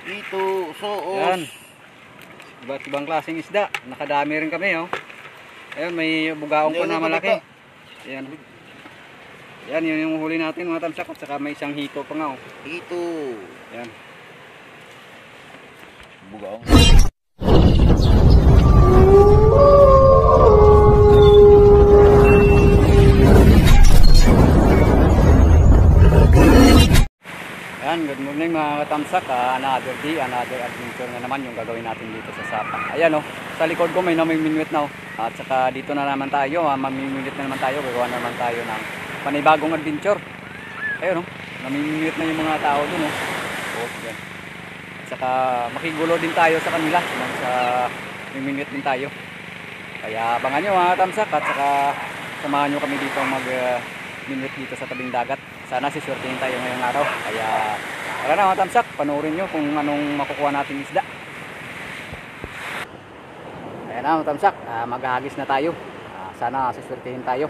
Ito, soos. Yan. Iba't ibang klaseng isda. Nakadami rin kami, oh. Ayun, may bugaong po na malaki. Yan. Yan, yun yung huli natin mga tamsak. At saka may isang hito pa nga, oh. Ito. Yan. Bugaong. Yan, good morning mga katamsak. Another day, another adventure na naman yung gagawin natin dito sa Sapa. Ayan, oh, sa likod ko may namiminuit na, oh. At saka dito na naman tayo, mamiminuit na naman tayo. Gagawa na naman tayo ng panibagong adventure. Ayun, oh, namiminuit na yung mga tao dun, oh. Oh, yan. At saka makigulo din tayo sa kanila sa miminuit din tayo. Kaya abangan nyo mga katamsak. At saka samahan nyo kami dito mag-minuit dito sa tabing dagat. Sana siswertihin tayo ngayong araw. Kaya tara na mga tamsak, panoorin nyo kung anong makukuha nating isda. Ayan na mga tamsak, maghahagis na tayo. Sana siswertihin tayo.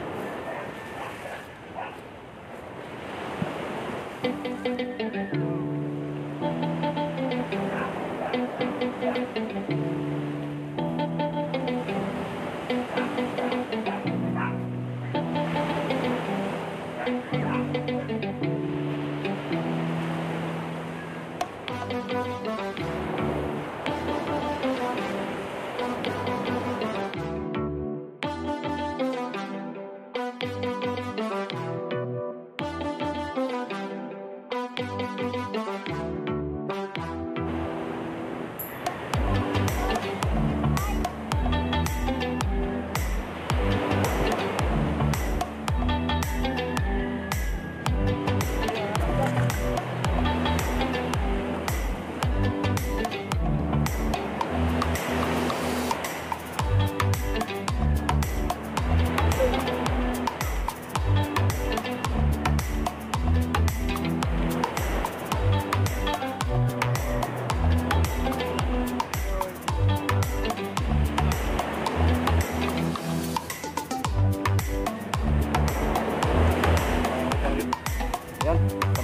Yan,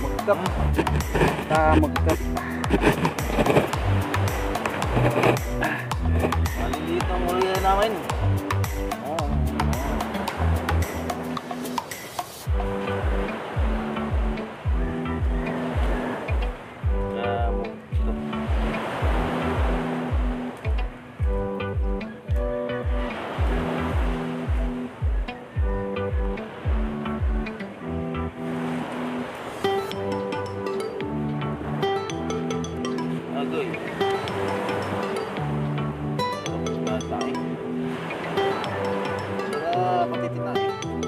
tamagtap. Maliliit ang huli namin. Agoy. Para matitin natin.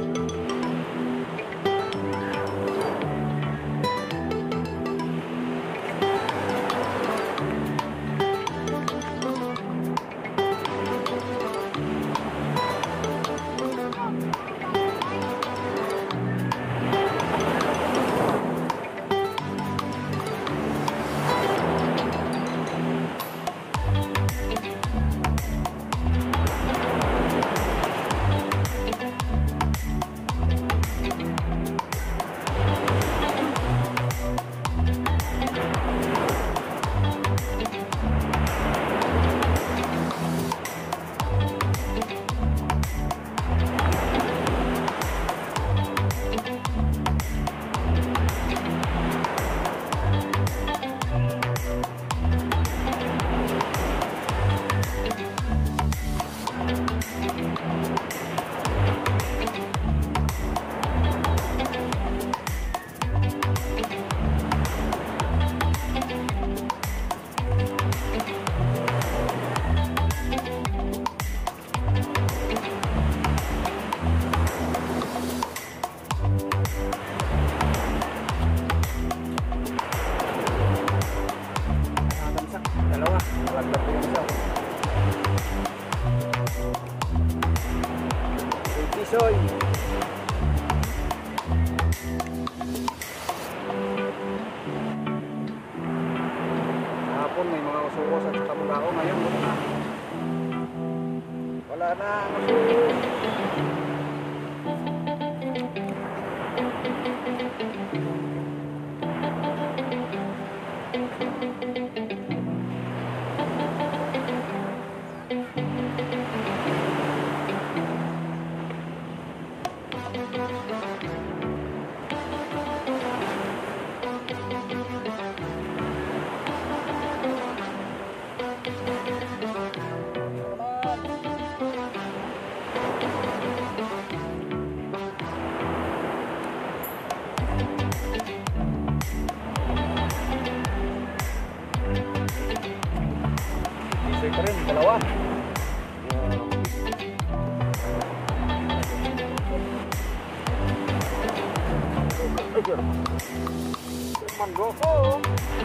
Soy. Kahapon may mga usuros at saka mugao. Ngayon wala na. Wala na ang usuros. bawah. Manggoko.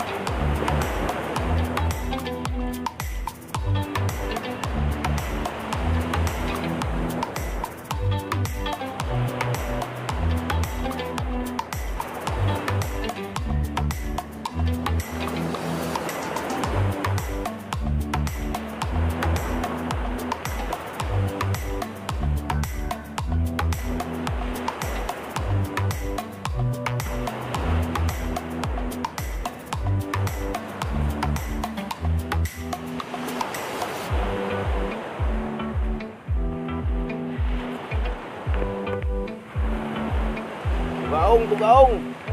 Bugaong.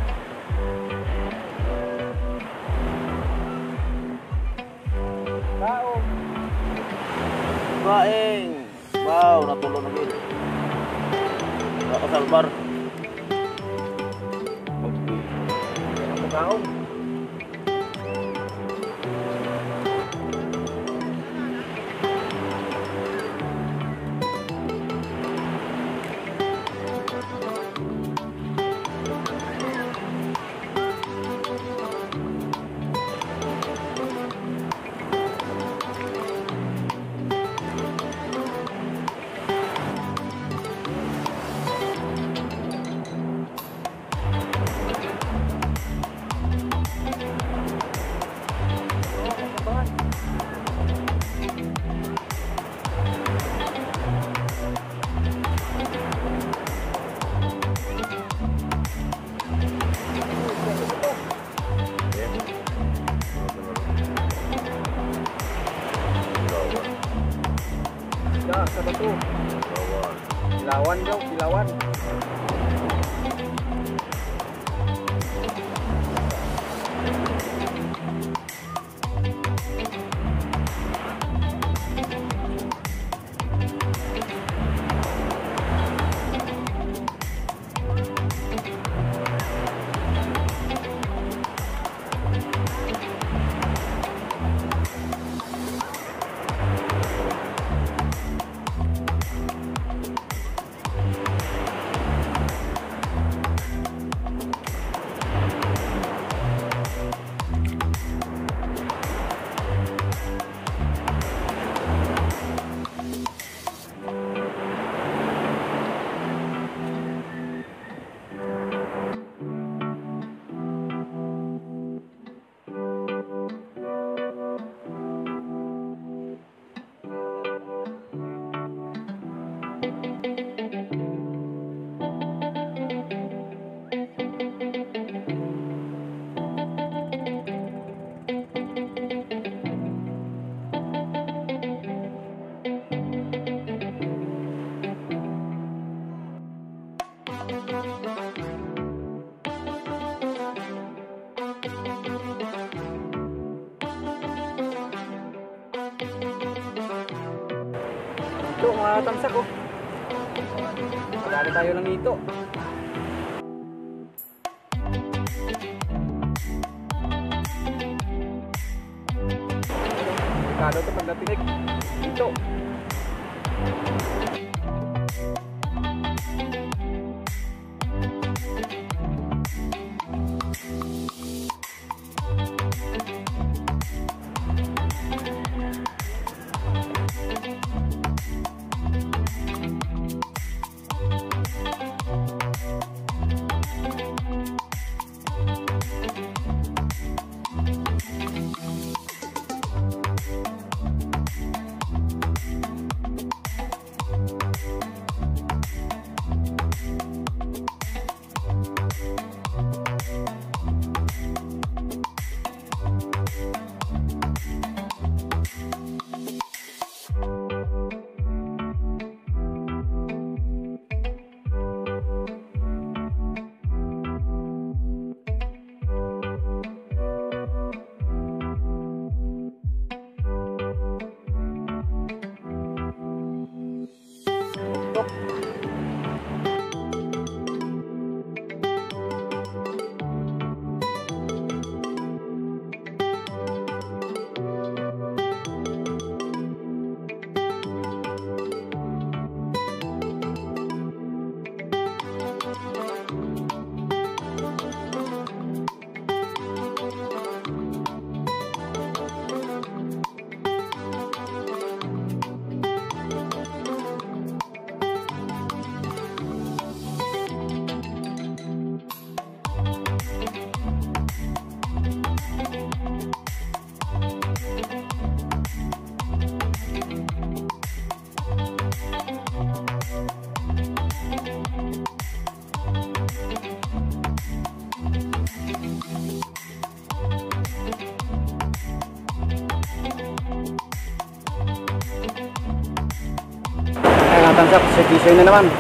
Baong. Baeng. Wow, natulog na gid. Nakasalbar. Baong. Ya, sa bato. Kilawan daw, kilawan. Ito, mga tamsak oh. Magkali tayo ng ito. Delikado ito pag natinik. Ito. katamsak, si na naman.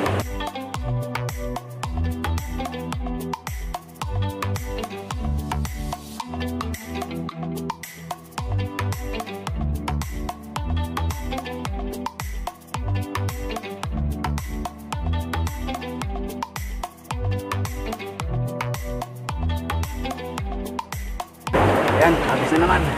Ayan, habis na naman.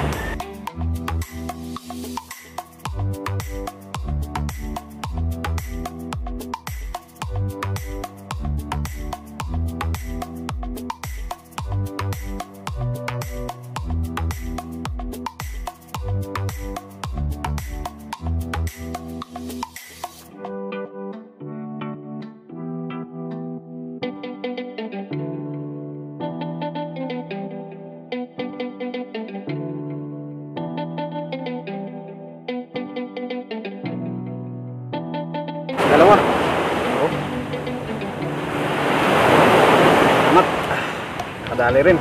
Dalawa. Oo. Amat. Kadali rin.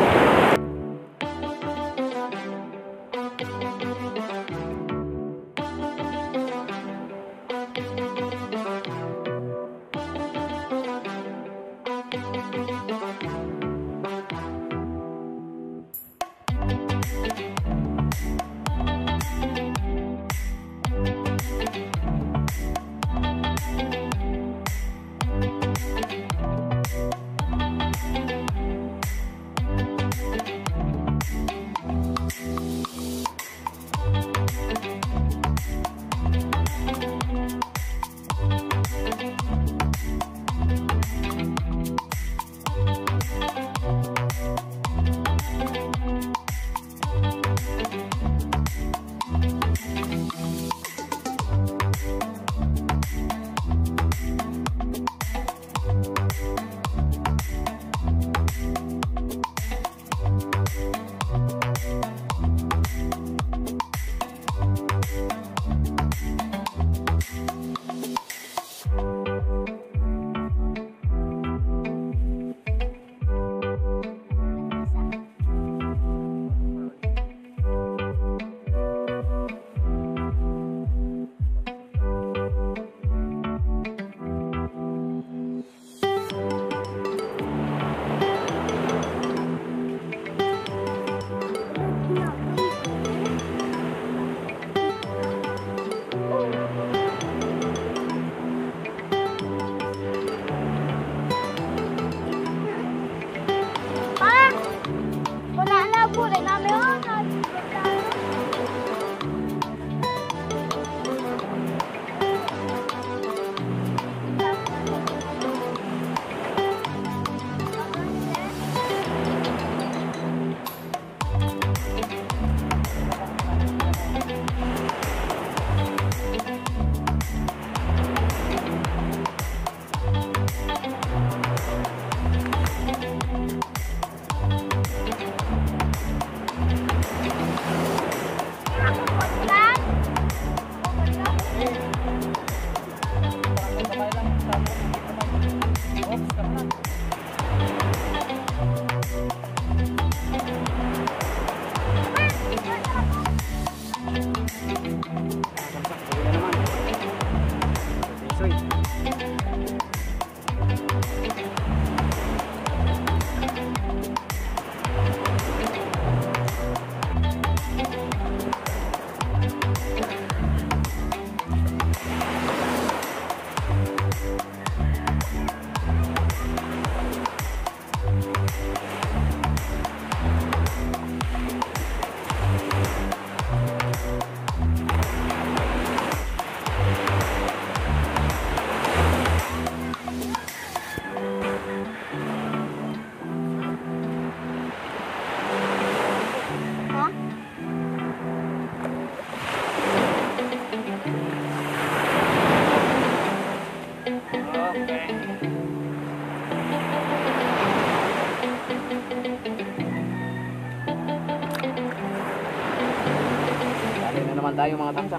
naman tayo mga tamsak.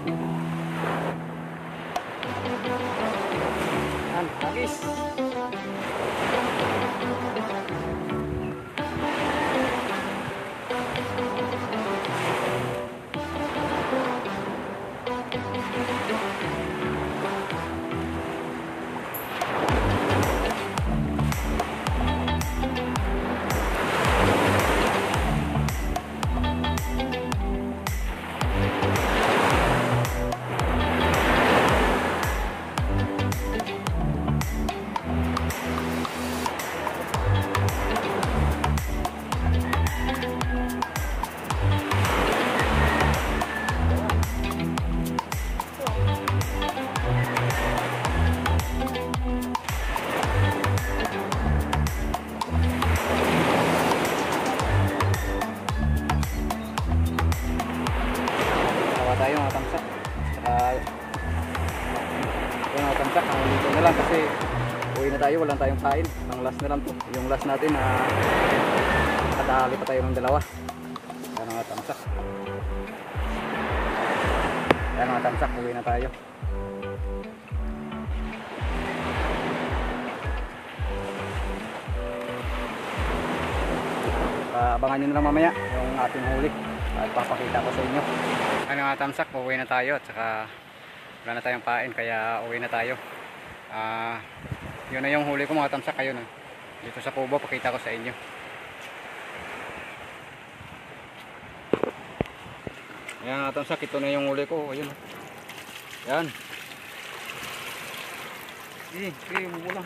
Yan, agis. tayo, walang tayong kain. Ang last na lang to. Yung last natin na kadali pa tayo ng dalawa. Yan mga tamsak. Yan mga tamsak, uwi na tayo. Abangan nyo na lang mamaya yung ating huli at papakita ko sa inyo. Ano mga tamsak, uwi na tayo at saka wala na tayong pain kaya uwi na tayo. Yun na yung huli ko mga tamsak, ayun dito sa kubo, pakita ko sa inyo. Ayan mga tamsak, ito na yung huli ko, ayun. Yan. Umulan.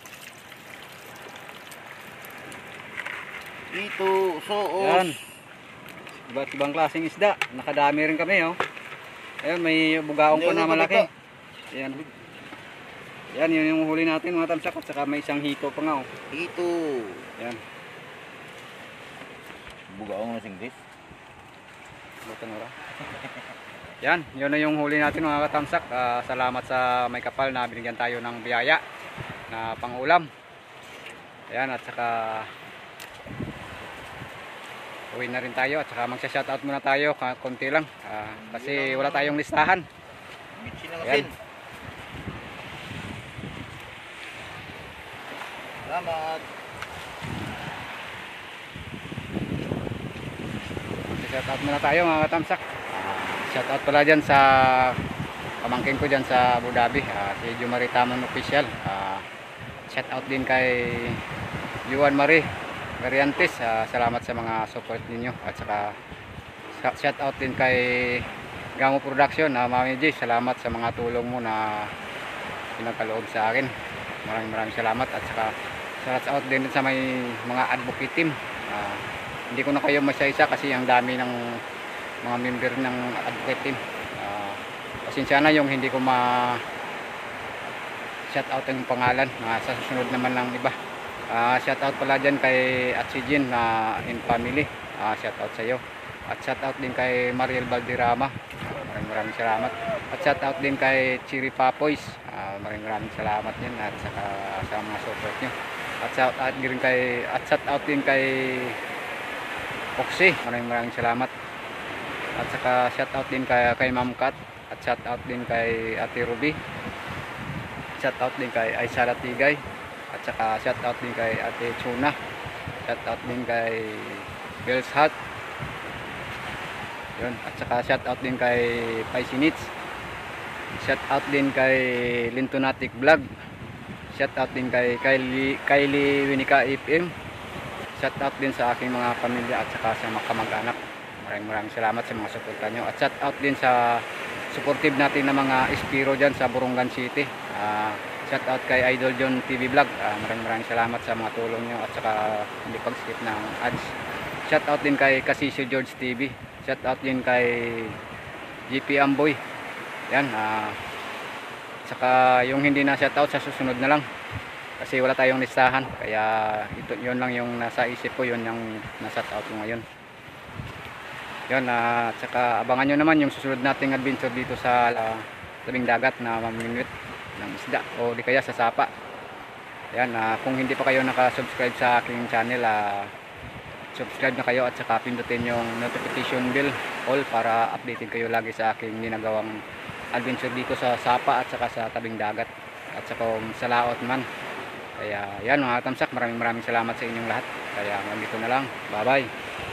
Ito, soos. Yan. Iba't ibang klaseng isda. Nakadami rin kami, oh. Ayun, may bugaong po na malaki. Yan. Yan, yun yung huli natin mga tamsak. At saka may isang hito pa nga, oh. Ito. Yan. Bugaong na singgis. Butan ora. Yan, yun na yung huli natin mga katamsak. Salamat sa may kapal na binigyan tayo ng biyaya na pangulam. Ayan, at saka uwi na rin tayo at saka magsha-shoutout muna tayo konti lang kasi wala tayong listahan. Ayan. Salamat. Shoutout muna tayo mga katamsak. Shoutout pala dyan sa pamangkin ko dyan sa Abu Dhabi, si Jumari Tamon Official. Shoutout din kay Yuan Marie Variantes, salamat sa mga support ninyo at saka shoutout din kay Gamo Production, Mami G, salamat sa mga tulong mo na pinagkaloob sa akin. Maraming salamat at saka shoutout din sa may mga advocate team. Hindi ko na kayo masya-isa kasi ang dami ng mga member ng advocate team. Pasensya na yung hindi ko ma shoutout yung pangalan, sa susunod naman ng iba. Shoutout pala dyan kay Atsijin na in family, shoutout sa iyo. At shoutout din kay Mariel Valderrama, maraming salamat. At shoutout din kay Chiri Papoys, maraming salamat din at saka sa mga support nyo. At shoutout din kay Oxy, maraming salamat. At saka shoutout din kay Ma'am Kat, at shoutout din kay Ate Ruby, shoutout din kay Aisara Tigay, at saka shoutout din kay Ate Chuna, shoutout din kay Girls Hut. Yun, at saka shoutout din kay Paisinits, shoutout din kay Lintonatic Vlog, shoutout din kay Kylie Winika FM, shoutout din sa aking mga pamilya at saka sa mga kamag-anak. Maraming salamat sa mga suporta nyo. At shoutout din sa supportive natin na mga Espiro dyan sa Borongan City. Shoutout kay Idol John TV Vlog. Maraming salamat sa mga tulong nyo at saka hindi pag-skip ng ads. Shoutout din kay Casisio George TV. Shoutout din kay GP Amboy. Yan. Saka yung hindi na shoutout sa susunod na lang. Kasi wala tayong listahan. Kaya yun lang yung nasa isip ko. Yun yung na-shoutout ko ngayon. Yun, at saka abangan nyo naman yung susunod nating adventure dito sa tabing dagat na mamimingwit ng isda o di kaya sa sapa. Yan, kung hindi pa kayo nakasubscribe sa aking channel, subscribe na kayo at saka pindutin yung notification bell all para updated kayo lagi sa aking ginagawang adventure dito sa sapa at saka sa tabing dagat at saka sa laot man. Kaya yan mga tamsak, maraming salamat sa inyong lahat. Kaya hanggang dito na lang. Bye bye.